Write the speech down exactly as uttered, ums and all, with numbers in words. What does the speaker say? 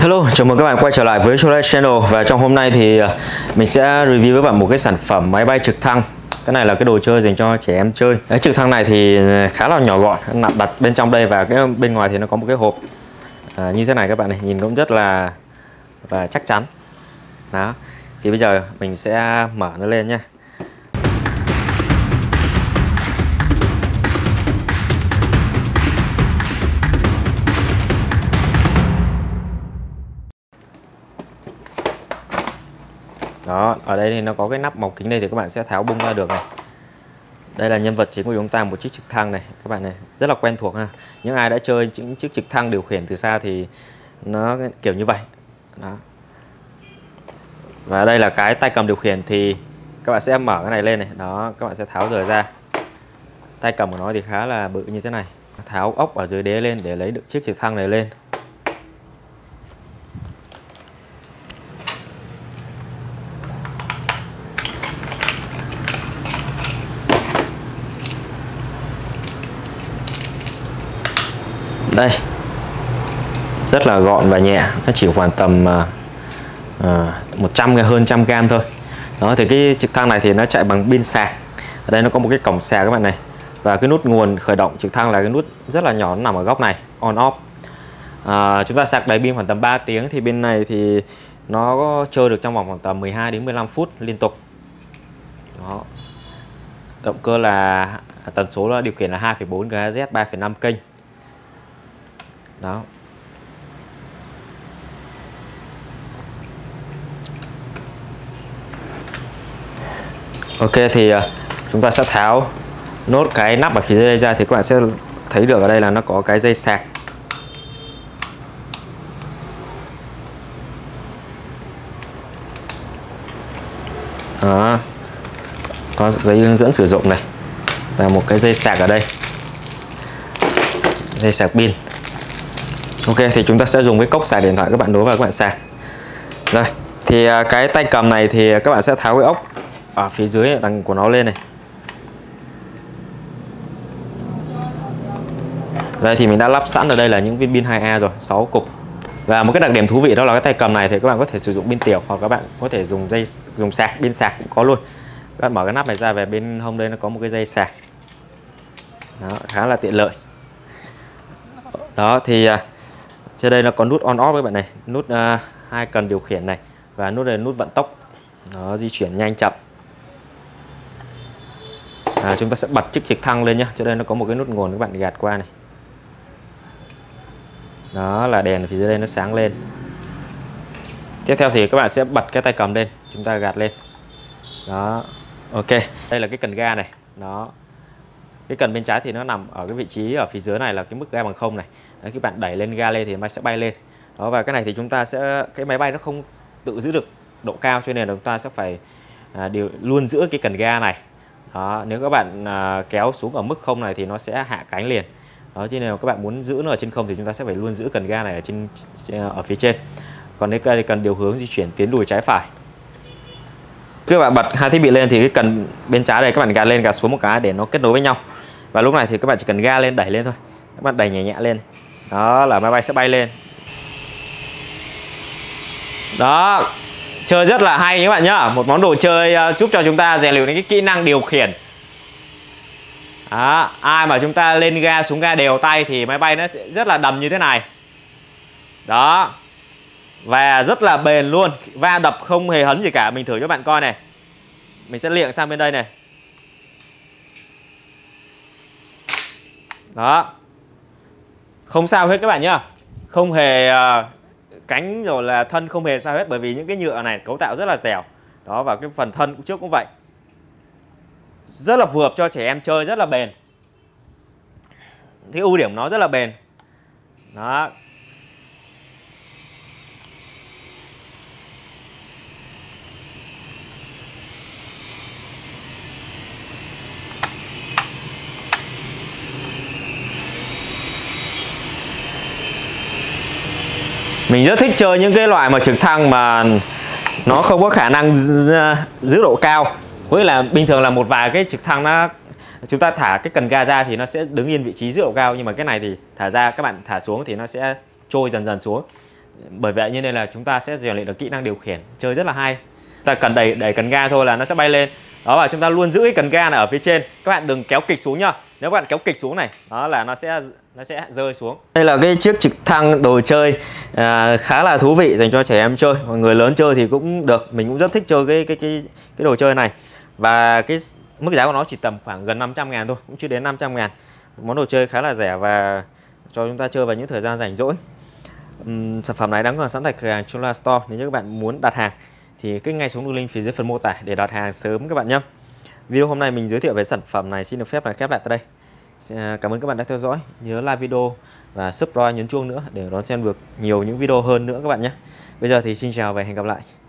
Hello, chào mừng các bạn quay trở lại với Solar Channel. Và trong hôm nay thì mình sẽ review với bạn một cái sản phẩm máy bay trực thăng. Cái này là cái đồ chơi dành cho trẻ em chơi. Cái trực thăng này thì khá là nhỏ gọn, nằm đặt bên trong đây, và cái bên ngoài thì nó có một cái hộp à, như thế này các bạn này, nhìn cũng rất là và chắc chắn. Đó. Thì bây giờ mình sẽ mở nó lên nhé. Đó, ở đây thì nó có cái nắp màu kính đây, thì các bạn sẽ tháo bung ra được này. Đây là nhân vật chính của chúng ta, một chiếc trực thăng này các bạn này, rất là quen thuộc ha. Những ai đã chơi những chiếc trực thăng điều khiển từ xa thì nó kiểu như vậy. Đó. Và đây là cái tay cầm điều khiển, thì các bạn sẽ mở cái này lên này. Đó, các bạn sẽ tháo rời ra. Tay cầm của nó thì khá là bự như thế này. Tháo ốc ở dưới đế lên để lấy được chiếc trực thăng này lên. Đây, rất là gọn và nhẹ, nó chỉ khoảng tầm uh, một trăm hơn một trăm gram thôi. Đó, thì cái trực thăng này thì nó chạy bằng pin sạc. Ở đây nó có một cái cổng sạc các bạn này, và cái nút nguồn khởi động trực thăng là cái nút rất là nhỏ, nó nằm ở góc này, on off. Uh, chúng ta sạc đầy pin khoảng tầm ba tiếng, thì bên này thì nó có chơi được trong vòng khoảng tầm mười hai đến mười lăm phút liên tục. Đó. Động cơ là tần số là điều khiển là hai phẩy bốn giê héc, ba phẩy năm kênh. Đó. Ok, thì chúng ta sẽ tháo nốt cái nắp ở phía dưới đây ra, thì các bạn sẽ thấy được ở đây là nó có cái dây sạc. Đó. Có giấy hướng dẫn sử dụng này, và một cái dây sạc ở đây, dây sạc pin. Ok, thì chúng ta sẽ dùng cái cốc sạc điện thoại các bạn nối vào các bạn sạc. Rồi, thì cái tay cầm này thì các bạn sẽ tháo cái ốc ở phía dưới đằng của nó lên này. Đây thì mình đã lắp sẵn ở đây là những viên pin hai A rồi, sáu cục. Và một cái đặc điểm thú vị đó là cái tay cầm này thì các bạn có thể sử dụng pin tiểu, hoặc các bạn có thể dùng dây dùng sạc, pin sạc cũng có luôn. Các bạn mở cái nắp này ra, về bên hông đây nó có một cái dây sạc. Đó, khá là tiện lợi. Đó, thì trên đây nó có nút on off với bạn này, nút uh, hai cần điều khiển này, và nút này nút vận tốc. Nó di chuyển nhanh chậm. À, chúng ta sẽ bật chiếc trực thăng lên nhé. Trên đây nó có một cái nút nguồn, các bạn gạt qua này. Đó là đèn phía dưới đây nó sáng lên. Tiếp theo thì các bạn sẽ bật cái tay cầm lên, chúng ta gạt lên. Đó, ok. Đây là cái cần ga này. Đó. Cái cần bên trái thì nó nằm ở cái vị trí ở phía dưới này là cái mức ga bằng không này. Đấy, khi bạn đẩy lên ga lên thì máy sẽ bay lên. Đó, và cái này thì chúng ta sẽ, cái máy bay nó không tự giữ được độ cao, cho nên là chúng ta sẽ phải à, điều luôn giữ cái cần ga này. Đó, nếu các bạn à, kéo xuống ở mức không này thì nó sẽ hạ cánh liền. Đó, cho nên là các bạn muốn giữ nó ở trên không thì chúng ta sẽ phải luôn giữ cần ga này ở trên ở phía trên. Còn nếu đây cần điều hướng di chuyển tiến lùi trái phải. Khi các bạn bật hai thiết bị lên thì cái cần bên trái đây các bạn gạt lên gạt xuống một cái để nó kết nối với nhau. Và lúc này thì các bạn chỉ cần ga lên, đẩy lên thôi. Các bạn đẩy nhẹ nhẹ lên. Đó là máy bay sẽ bay lên. Đó, chơi rất là hay các bạn nhá. Một món đồ chơi giúp cho chúng ta rèn luyện cái kỹ năng điều khiển. Đó, ai mà chúng ta lên ga xuống ga đều tay thì máy bay nó sẽ rất là đầm như thế này. Đó. Và rất là bền luôn, va đập không hề hấn gì cả. Mình thử cho bạn coi này. Mình sẽ liệng sang bên đây này. Đó. Không sao hết các bạn nhá. Không hề uh, cánh rồi là thân không hề sao hết, bởi vì những cái nhựa này cấu tạo rất là dẻo. Đó, và cái phần thân trước cũng vậy. Rất là phù hợp cho trẻ em chơi, rất là bền. Cái ưu điểm nó rất là bền. Đó. Mình rất thích chơi những cái loại mà trực thăng mà nó không có khả năng giữ độ cao. Có nghĩa là bình thường là một vài cái trực thăng nó chúng ta thả cái cần ga ra thì nó sẽ đứng yên vị trí giữ độ cao, nhưng mà cái này thì thả ra các bạn thả xuống thì nó sẽ trôi dần dần xuống. Bởi vậy như nên là chúng ta sẽ rèn luyện được kỹ năng điều khiển chơi rất là hay. Ta cần đẩy đẩy cần ga thôi là nó sẽ bay lên. Đó, và chúng ta luôn giữ cái cần ga này ở phía trên. Các bạn đừng kéo kịch xuống nhá. Nếu các bạn kéo kịch xuống này, đó là nó sẽ nó sẽ rơi xuống. Đây là cái chiếc trực thăng đồ chơi à, khá là thú vị dành cho trẻ em chơi, mọi người lớn chơi thì cũng được. Mình cũng rất thích chơi cái cái cái cái đồ chơi này. Và cái mức giá của nó chỉ tầm khoảng gần năm trăm ngàn thôi, cũng chưa đến năm trăm ngàn. Món đồ chơi khá là rẻ và cho chúng ta chơi vào những thời gian rảnh rỗi. Uhm, sản phẩm này đang còn sẵn tại cửa hàng Chunla Store. Nếu như các bạn muốn đặt hàng thì kích ngay xuống đường link phía dưới phần mô tả để đặt hàng sớm các bạn nhé. Video hôm nay mình giới thiệu về sản phẩm này xin được phép là khép lại tại đây. Cảm ơn các bạn đã theo dõi. Nhớ like video và subscribe, nhấn chuông nữa để đón xem được nhiều những video hơn nữa các bạn nhé. Bây giờ thì xin chào và hẹn gặp lại.